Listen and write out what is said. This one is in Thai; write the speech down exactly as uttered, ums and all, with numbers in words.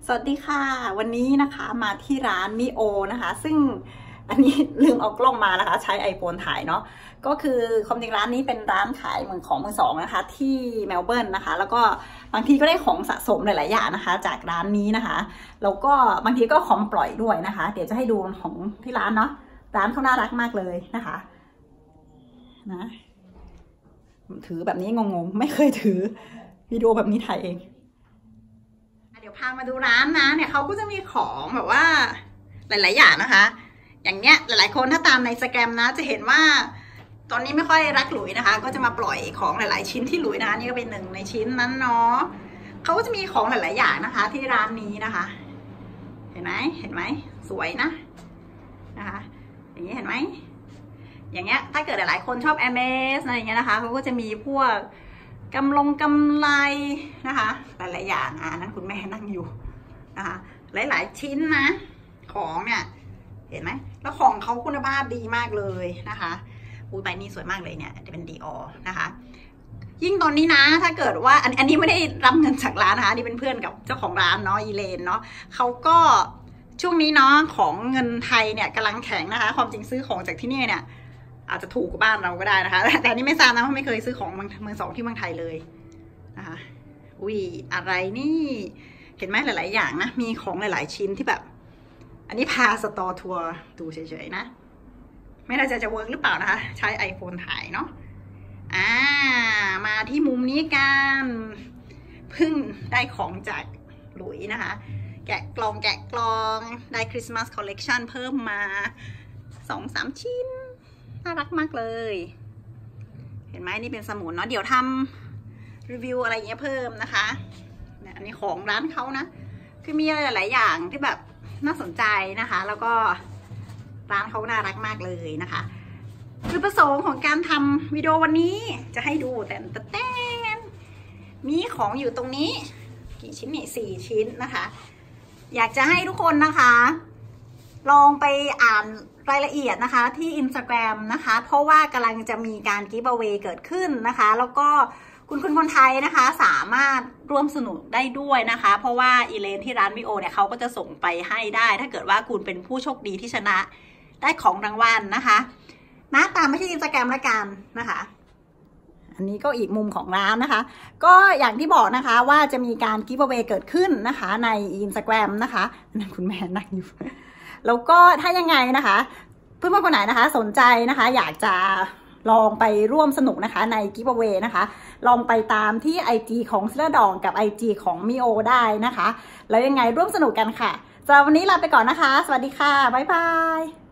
สวัสดีค่ะวันนี้นะคะมาที่ร้านมิโอนะคะซึ่งอันนี้ลืมเอากล้องมานะคะใช้ iPhone ถ่ายเนาะก็คือความจริงร้านนี้เป็นร้านขายมือของมือสองนะคะที่เมลเบิร์นนะคะแล้วก็บางทีก็ได้ของสะสมหลายๆอย่างนะคะจากร้านนี้นะคะแล้วก็บางทีก็ของปล่อยด้วยนะคะเดี๋ยวจะให้ดูของที่ร้านเนาะร้านเขาน่ารักมากเลยนะคะนะถือแบบนี้งงๆไม่เคยถือวิดีโอแบบนี้ถ่ายเองเดี๋ยวพามาดูร้านนะเนี่ยเขาก็จะมีของแบบว่าหลายๆอย่างนะคะอย่างเนี้ยหลายๆคนถ้าตามใน Instagram นะจะเห็นว่าตอนนี้ไม่ค่อยรักหลุยนะคะก็จะมาปล่อยของหลายๆชิ้นที่หลุยนะคะนี่ก็เป็นหนึ่งในชิ้นนั้นเนาะเขาก็จะมีของหลายๆอย่างนะคะที่ร้านนี้นะคะเห็นไหมเห็นไหมสวยนะนะคะอย่างนี้เห็นไหมอย่างเงี้ยถ้าเกิดหลายๆคนชอบ Hermes อะไรอย่างเงี้ยนะคะเขาก็จะมีพวกกำลงกำไรนะคะหลายๆอย่างอ่ะนั่นคุณแม่นั่งอยู่นะคะหลายๆชิ้นนะของเนี่ยเห็นไหมแล้วของเขาคุณภาพดีมากเลยนะคะอุ้ยใบนี้สวยมากเลยเนี่ยจะเป็นดีออนะคะยิ่งตอนนี้นะถ้าเกิดว่าอันอันนี้ไม่ได้รับเงินจากร้านนะคะนี่เป็นเพื่อนกับเจ้าของร้านเนาะอีเลนเนาะเขาก็ช่วงนี้เนาะของเงินไทยเนี่ยกำลังแข็งนะคะความจริงซื้อของจากที่นี่เนี่ยอาจจะถูกกว่าบ้านเราก็ได้นะคะแต่นี่ไม่ทราบนะเพราะไม่เคยซื้อของเมืองสองที่เมืองไทยเลยนะคะอุ้ยอะไรนี่เห็นไหมหลายๆอย่างนะมีของหลายๆชิ้นที่แบบอันนี้พาสตอร์ทัวร์ดูเฉยๆนะไม่น่าจะจะเวิร์กหรือเปล่านะคะใช้ iPhone ถ่ายเนาะอ่ามาที่มุมนี้กันเพิ่งได้ของจากหลุยนะคะแกะกล่องแกะกล่องได้คริสต์มาสคอลเลกชันเพิ่มมาสองสามชิ้นน่ารักมากเลยเห็นไหมนี่เป็นสมุนเนาะเดี๋ยวทำรีวิวอะไรเงี้ยเพิ่มนะคะเนี่ยอันนี้ของร้านเขานะคือมีอะไรหลายๆอย่างที่แบบน่าสนใจนะคะแล้วก็ร้านเขาน่ารักมากเลยนะคะคือประสงค์ของการทำวิดีโอวันนี้จะให้ดูแต่แต่มีของอยู่ตรงนี้กี่ชิ้นนี่สี่ชิ้นนะคะอยากจะให้ทุกคนนะคะลองไปอ่านรายละเอียดนะคะที่ Instagram นะคะเพราะว่ากำลังจะมีการ giveaway เกิดขึ้นนะคะแล้วก็คุณคุณคนไทยนะคะสามารถร่วมสนุกได้ด้วยนะคะเพราะว่าอีเลนที่ร้านมิโอเนี่ยเขาก็จะส่งไปให้ได้ถ้าเกิดว่าคุณเป็นผู้โชคดีที่ชนะได้ของรางวัลนะคะนะตามไปที่ Instagram ละกันนะคะอันนี้ก็อีกมุมของร้านนะคะก็อย่างที่บอกนะคะว่าจะมีการ giveaway เกิดขึ้นนะคะใน Instagram นะคะนั่นคุณแม่นั่งอยู่แล้วก็ถ้ายังไงนะคะเพื่อนๆคนไหนนะคะสนใจนะคะอยากจะลองไปร่วมสนุกนะคะใน giveaway นะคะลองไปตามที่ ไอ จี ของเสื้อดองกับ ไอ จี ของมิโอได้นะคะแล้วยังไงร่วมสนุกกันค่ะสำหรับวันนี้ลาไปก่อนนะคะสวัสดีค่ะบ๊ายบาย